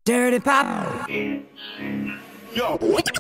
Dirty Pop. Yo.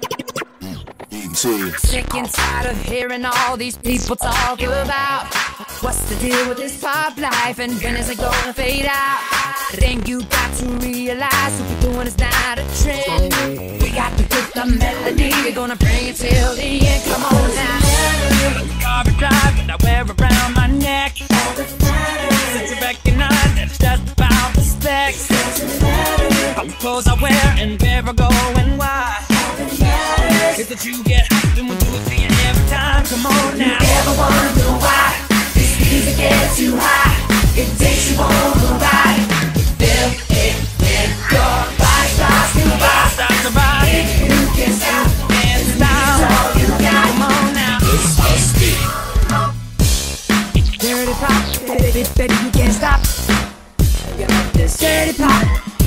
Sick and tired of hearing all these people talk about what's the deal with this pop life and when is it gonna fade out? Then you got to realize what we're doing is not a trend. We got to get the melody, we're gonna bring it till the end. Come on now. Car drive that I wear around my neck. Since you recognize that it's just about respect. How clothes I wear and where I go and why. Is that you get hyped and we'll do it to you every time. Come on now. You ever wonder why this music gets you high? It takes you on the ride. You feel it when your body starts to rock. You can't stop, can't stop. It's all you got. Come on now. This must be Dirty Pop, baby, you can't stop. This Dirty Pop.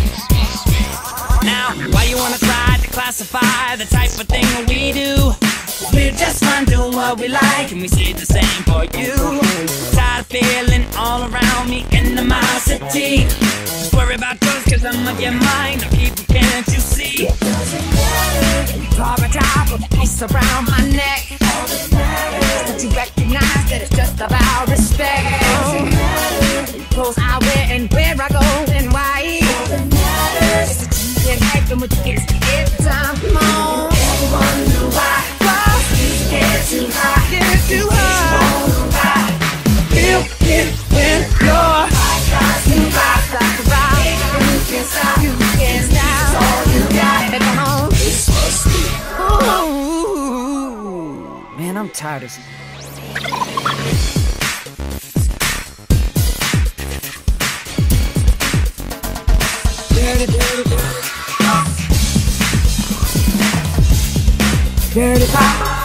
Now, why you wanna try to classify the type of thing that we do? We're just fun doing what we like, and we see the same for you. Tired of feeling all around me animosity. Just worry about yours, cause I'm on your mind. Now people, can't you see? Carve a top of ice around my neck. Don't you recognize that it's just about respect? Clothes I wear and where I go and why. Get hyped and with you every time. Come on. Everyone knew why. You get too high. Get too high. Feel it when your heart starts to rock. You can't stop. You can't stop. It's all you got. Hey, come on. This must be Ooh. Man, I'm tired of this. Dirty Pop.